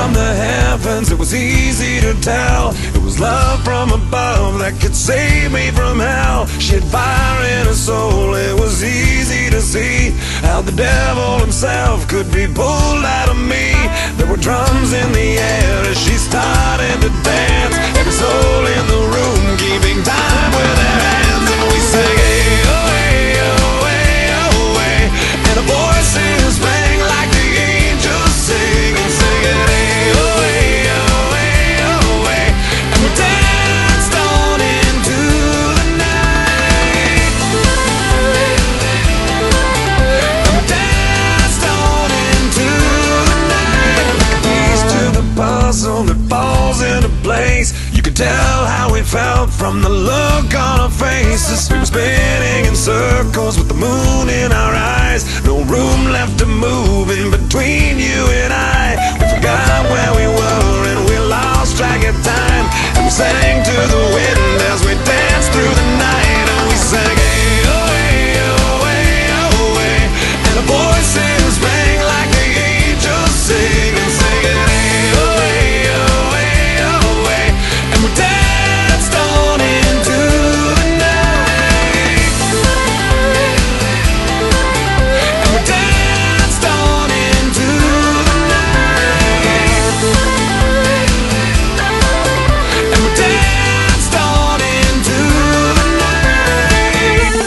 from the heavens, it was easy to tell. It was love from above that could save me from hell. She had fire in her soul, it was easy to see how the devil himself could be pulled out of me. There were drums in the air as she started to dance. Every soul in the room keeping time with their hands. And we sang, hey, oh, hey, oh, hey, oh, hey. And the voices rang like the angels sing and sing it, hey, oh, hey, oh, hey, oh, hey. And we danced on into the night. And we danced on into the night. Like a piece to the puzzle that falls into place. You could tell how we felt from the look on our faces. We were spinning in circles with the moon in our eyes. No room left to move in between you and I. We forgot where we were and we lost track of time. And we sang to the wind as we danced through the night. And we sang, hey, oh, hey, oh, hey, oh, hey. And the voices rang like the angels sing and sing it, hey, oh, hey, oh, hey, oh, hey. And we danced on into the night. And we danced on into the night. And we danced on into the night.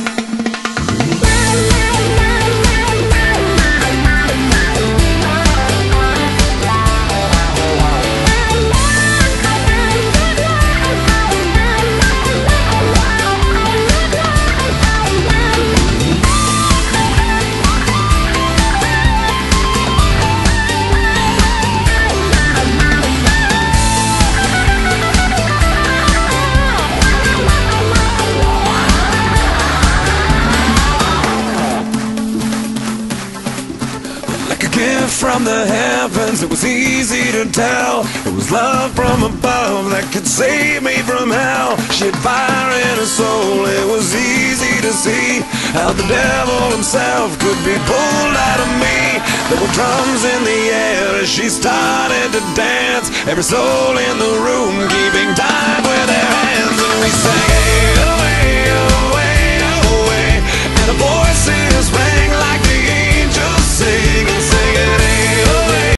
Like a gift from the heavens, it was easy to tell. It was love from above that could save me from hell. She had fire in her soul, it was easy to see how the devil himself could be pulled out of me. There were drums in the air as she started to dance. Every soul in the room keeping time with their hands. And we sang,